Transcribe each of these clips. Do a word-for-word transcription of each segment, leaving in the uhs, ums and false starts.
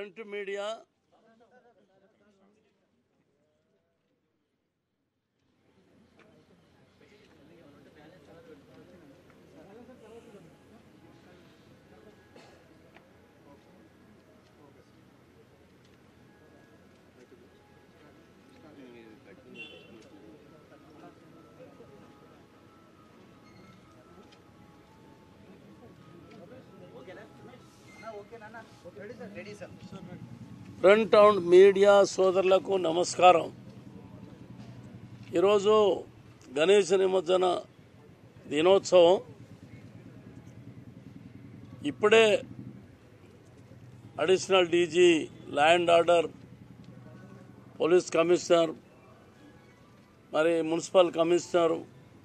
Print media print and media సోదరులకు నమస్కారం. ఈరోజు గణేష్ నిమజ్జన దినోత్సవం. ఇప్పుడే additional DG land order, police commissioner, మరి మున్సిపల్ కమిషనర్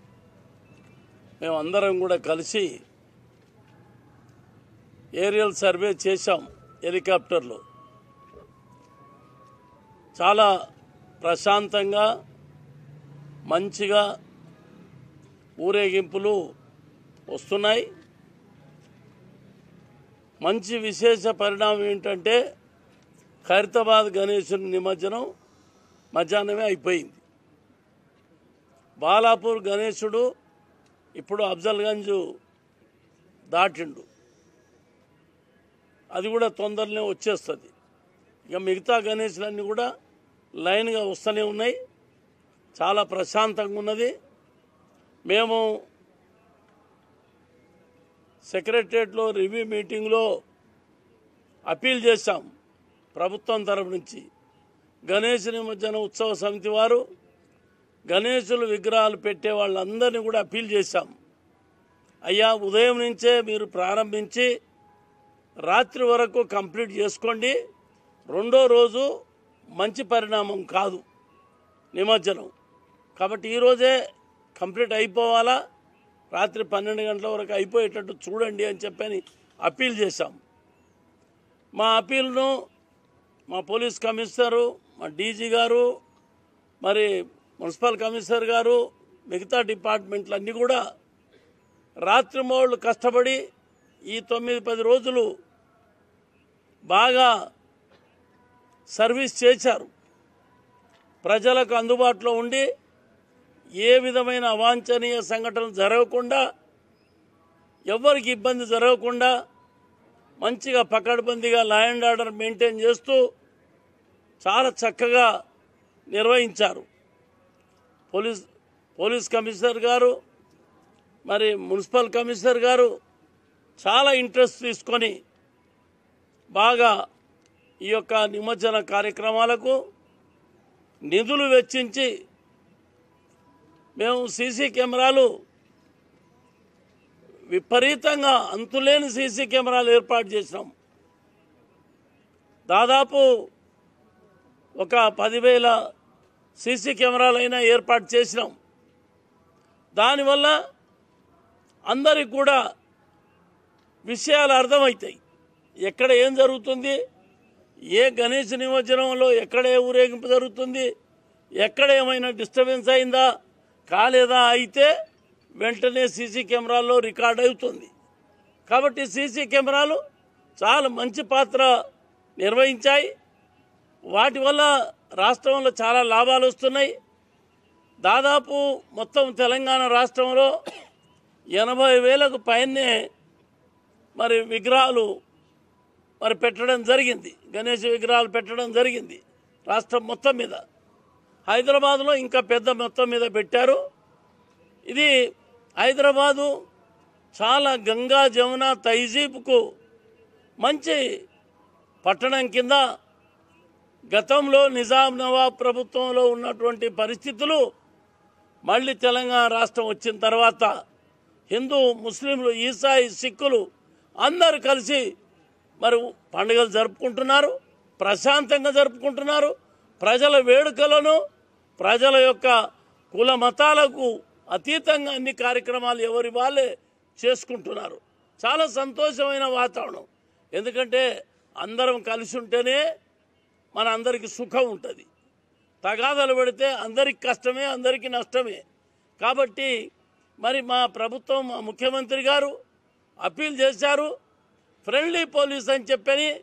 మేమందరం కూడా కలిసి ఏరియల్ సర్వే చేశాం. హెలికాప్టర్లో చాలా ప్రశాంతంగా మంచిగా ఊరేగింపులు వస్తున్నాయి. మంచి విశేష పరిణామం ఏంటంటే ఖైరతాబాద్ గణేశుని నిమజ్జనం మధ్యాహ్నమే అయిపోయింది. బాలాపూర్ గణేశుడు ఇప్పుడు అఫ్జల్గంజ్ దాటిండు, అది కూడా తొందరనే వచ్చేస్తుంది. ఇక మిగతా గణేశులన్నీ కూడా లైన్గా వస్తూనే ఉన్నాయి. చాలా ప్రశాంతంగా ఉన్నది. మేము సెక్రటరియట్లో రివ్యూ మీటింగ్లో అప్పీల్ చేశాం ప్రభుత్వం తరపు నుంచి. గణేష్ నిమజ్జన ఉత్సవ సమితి వారు గణేశులు విగ్రహాలు పెట్టే వాళ్ళందరినీ కూడా అప్పీల్ చేశాం. అయ్యా, ఉదయం నుంచే మీరు ప్రారంభించి రాత్రి వరకు కంప్లీట్ చేసుకోండి. రెండో రోజు మంచి పరిణామం కాదు నిమజ్జనం, కాబట్టి ఈరోజే కంప్లీట్ అయిపోవాలా, రాత్రి పన్నెండు గంటల వరకు అయిపోయేటట్టు చూడండి అని చెప్పని అప్పీల్ చేశాం. మా అప్పీల్ను మా పోలీస్ కమిషనరు, మా డీజీ గారు, మరి మున్సిపల్ కమిషనర్ గారు, మిగతా డిపార్ట్మెంట్లన్నీ కూడా రాత్రి మౌళ్ళు కష్టపడి ఈ తొమ్మిది పది రోజులు బాగా సర్వీస్ చేశారు. ప్రజలకు అందుబాటులో ఉండి ఏ విధమైన అవాంఛనీయ సంఘటనలు జరగకుండా, ఎవరికి ఇబ్బంది జరగకుండా మంచిగా పకడ్బందీగా లా అండ్ ఆర్డర్ మెయింటైన్ చేస్తూ చాలా చక్కగా నిర్వహించారు. పోలీస్ పోలీస్ కమిషనర్ గారు, మరి మున్సిపల్ కమిషనర్ గారు చాలా ఇంట్రెస్ట్ తీసుకొని బాగా ఈ యొక్క నిమజ్జన కార్యక్రమాలకు నిధులు వెచ్చించి మేము సీసీ కెమెరాలు విపరీతంగా అంతులేని సీసీ కెమెరాలు ఏర్పాటు చేసినాం. దాదాపు ఒక పదివేల సీసీ కెమెరాలైనా ఏర్పాటు చేసినాం. దానివల్ల అందరికి కూడా విషయాలు అర్థమవుతాయి. ఎక్కడ ఏం జరుగుతుంది, ఏ గణేష్ నిమజ్జనంలో ఎక్కడ ఏ ఊరేగింపు జరుగుతుంది, ఎక్కడ ఏమైనా డిస్టర్బెన్స్ అయిందా కాలేదా అయితే వెంటనే సీసీ కెమెరాల్లో రికార్డ్ అవుతుంది. కాబట్టి సీసీ కెమెరాలు చాలా మంచి పాత్ర నిర్వహించాయి. వాటి వల్ల రాష్ట్రంలో చాలా లాభాలు వస్తున్నాయి. దాదాపు మొత్తం తెలంగాణ రాష్ట్రంలో ఎనభై వేలకు పైనే మరి విగ్రహాలు మరి పెట్టడం జరిగింది, గణేష్ విగ్రహాలు పెట్టడం జరిగింది రాష్ట్రం మొత్తం మీద. హైదరాబాద్లో ఇంకా పెద్ద మొత్తం మీద పెట్టారు. ఇది హైదరాబాదు చాలా గంగా జమున తహజీబ్కు మంచి పట్టణం కింద గతంలో నిజాం నవాబ్ ప్రభుత్వంలో ఉన్నటువంటి పరిస్థితులు మళ్ళీ తెలంగాణ రాష్ట్రం వచ్చిన తర్వాత హిందూ, ముస్లింలు, ఈసాయి, సిక్కులు అందరూ కలిసి మరి పండుగలు జరుపుకుంటున్నారు, ప్రశాంతంగా జరుపుకుంటున్నారు. ప్రజల వేడుకలను, ప్రజల యొక్క కుల మతాలకు అతీతంగా అన్ని కార్యక్రమాలు ఎవరి వాళ్ళే చేసుకుంటున్నారు. చాలా సంతోషమైన వాతావరణం. ఎందుకంటే అందరం కలిసి ఉంటేనే మన అందరికీ సుఖం ఉంటుంది. తగాదాలు పెడితే అందరికి కష్టమే, అందరికీ నష్టమే. కాబట్టి మరి మా ప్రభుత్వం, మా ముఖ్యమంత్రి గారు అప్పీల్ చేశారు. ఫ్రెండ్లీ పోలీస్ అని చెప్పని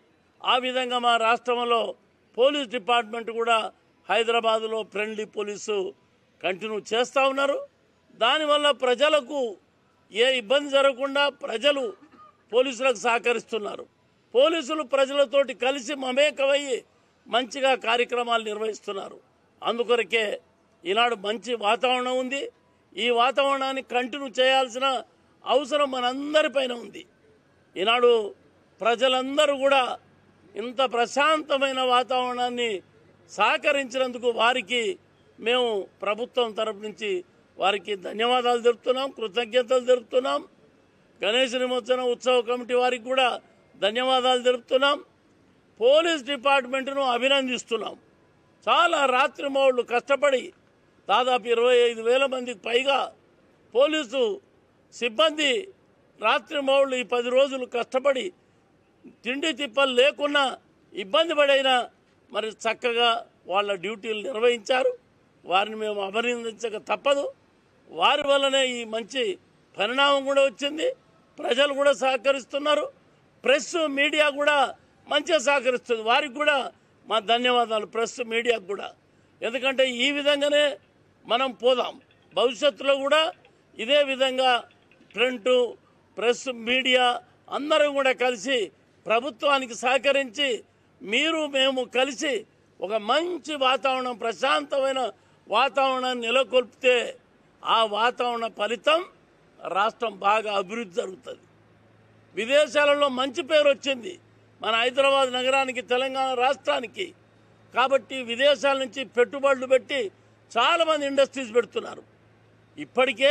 ఆ విధంగా మా రాష్ట్రంలో పోలీస్ డిపార్ట్మెంట్ కూడా హైదరాబాదులో ఫ్రెండ్లీ పోలీసు కంటిన్యూ చేస్తూ ఉన్నారు. దానివల్ల ప్రజలకు ఏ ఇబ్బంది జరగకుండా ప్రజలు పోలీసులకు సహకరిస్తున్నారు. పోలీసులు ప్రజలతోటి కలిసి మమేకమయ్యి మంచిగా కార్యక్రమాలు నిర్వహిస్తున్నారు. అందుకొరకే ఈనాడు మంచి వాతావరణం ఉంది. ఈ వాతావరణాన్ని కంటిన్యూ చేయాల్సిన అవసరం మనందరిపైన ఉంది. ఈనాడు ప్రజలందరూ కూడా ఇంత ప్రశాంతమైన వాతావరణాన్ని సహకరించినందుకు వారికి మేము ప్రభుత్వం తరపు నుంచి వారికి ధన్యవాదాలు తెలుపుతున్నాం, కృతజ్ఞతలు తెలుపుతున్నాం. గణేష్ నిమజ్జన ఉత్సవ కమిటీ వారికి కూడా ధన్యవాదాలు తెలుపుతున్నాం. పోలీస్ డిపార్ట్మెంట్ను అభినందిస్తున్నాం. చాలా రాత్రి మౌళ్ళు కష్టపడి దాదాపు ఇరవై ఐదు వేల మందికి పైగా పోలీసు సిబ్బంది రాత్రి మౌళ్ళు ఈ పది రోజులు కష్టపడి తిండి తిప్పలు లేకున్నా ఇబ్బంది పడైనా మరి చక్కగా వాళ్ళ డ్యూటీలు నిర్వహించారు. వారిని మేము అభినందించక తప్పదు. వారి వల్లనే ఈ మంచి పరిణామం కూడా వచ్చింది. ప్రజలు కూడా సహకరిస్తున్నారు. ప్రెస్ మీడియా కూడా మంచిగా సహకరిస్తుంది. వారికి కూడా మా ధన్యవాదాలు, ప్రెస్ మీడియాకు కూడా. ఎందుకంటే ఈ విధంగానే మనం పోదాం. భవిష్యత్తులో కూడా ఇదే విధంగా ప్రింట్, ప్రెస్, మీడియా అందరం కూడా కలిసి ప్రభుత్వానికి సహకరించి మీరు మేము కలిసి ఒక మంచి వాతావరణం, ప్రశాంతమైన వాతావరణాన్ని నెలకొల్పితే ఆ వాతావరణ ఫలితం రాష్ట్రం బాగా అభివృద్ధి జరుగుతుంది. విదేశాలలో మంచి పేరు వచ్చింది మన హైదరాబాద్ నగరానికి, తెలంగాణ రాష్ట్రానికి. కాబట్టి విదేశాల నుంచి పెట్టుబడులు పెట్టి చాలామంది ఇండస్ట్రీస్ పెడుతున్నారు. ఇప్పటికే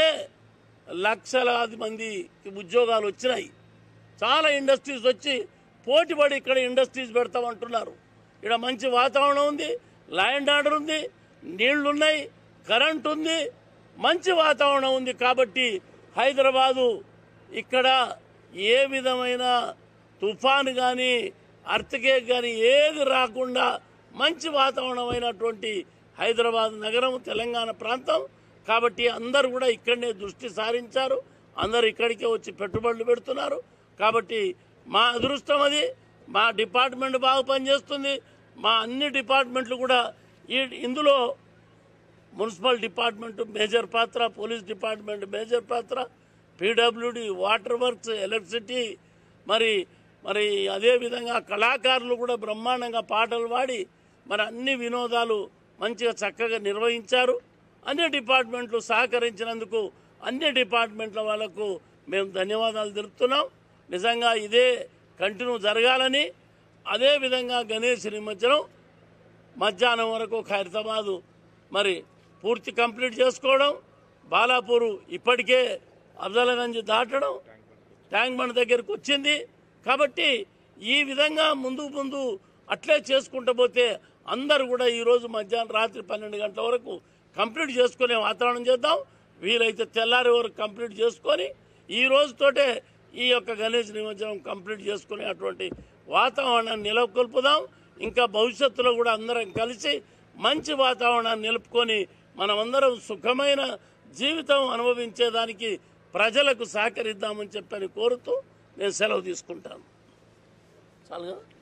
లక్షలాది మందికి ఉద్యోగాలు వచ్చినాయి. చాలా ఇండస్ట్రీస్ వచ్చి పోటీపడి ఇక్కడ ఇండస్ట్రీస్ పెడతామంటున్నారు. ఇక్కడ మంచి వాతావరణం ఉంది, ల్యాండ్ ఆర్డర్ ఉంది, నీళ్లున్నాయి, కరెంట్ ఉంది, మంచి వాతావరణం ఉంది. కాబట్టి హైదరాబాదు ఇక్కడ ఏ విధమైన తుఫాను కానీ అర్త్క్వేక్ కానీ ఏది రాకుండా మంచి వాతావరణమైనటువంటి హైదరాబాద్ నగరం, తెలంగాణ ప్రాంతం. కాబట్టి అందరూ కూడా ఇక్కడనే దృష్టి సారించారు. అందరు ఇక్కడికే వచ్చి పెట్టుబడులు పెడుతున్నారు. కాబట్టి మా అదృష్టం అది. మా డిపార్ట్మెంట్ బాగా పనిచేస్తుంది. మా అన్ని డిపార్ట్మెంట్లు కూడా ఈ ఇందులో మున్సిపల్ డిపార్ట్మెంట్ మేజర్ పాత్ర, పోలీస్ డిపార్ట్మెంట్ మేజర్ పాత్ర, పీడబ్ల్యూడి, వాటర్ వర్క్స్, ఎలక్ట్రిసిటీ, మరి మరి అదేవిధంగా కళాకారులు కూడా బ్రహ్మాండంగా పాటలు పాడి మరి అన్ని వినోదాలు మంచిగా చక్కగా నిర్వహించారు. అన్ని డిపార్ట్మెంట్లు సహకరించినందుకు అన్ని డిపార్ట్మెంట్ల వాళ్ళకు మేము ధన్యవాదాలు తెలుపుతున్నాం. నిజంగా ఇదే కంటిన్యూ జరగాలని, అదేవిధంగా గణేష్ నిమజ్జనం మధ్యాహ్నం వరకు ఖైరతాబాదు మరి పూర్తి కంప్లీట్ చేసుకోవడం, బాలాపూరు ఇప్పటికే అఫ్జల్గంజ్ దాటడం, ట్యాంక్ బండ్ దగ్గరకు వచ్చింది. కాబట్టి ఈ విధంగా ముందు ముందు అట్లే చేసుకుంటూ పోతే అందరూ కూడా ఈరోజు మధ్యాహ్నం రాత్రి పన్నెండు గంటల వరకు కంప్లీట్ చేసుకునే వాతావరణం చేద్దాం. వీలైతే తెల్లారి వరకు కంప్లీట్ చేసుకొని ఈ రోజుతోటే ఈ యొక్క గణేష్ నిమజ్జనం కంప్లీట్ చేసుకునే అటువంటి వాతావరణాన్ని నెలకొల్పుదాం. ఇంకా భవిష్యత్తులో కూడా అందరం కలిసి మంచి వాతావరణాన్ని నిలుపుకొని మనమందరం సుఖమైన జీవితం అనుభవించేదానికి ప్రజలకు సహకరిద్దామని చెప్పని కోరుతూ నేను సెలవు తీసుకుంటాను. చాలుగా.